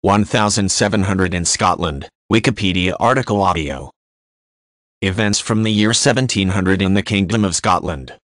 1700 in Scotland. Wikipedia article audio. Events from the year 1700 in the Kingdom of Scotland.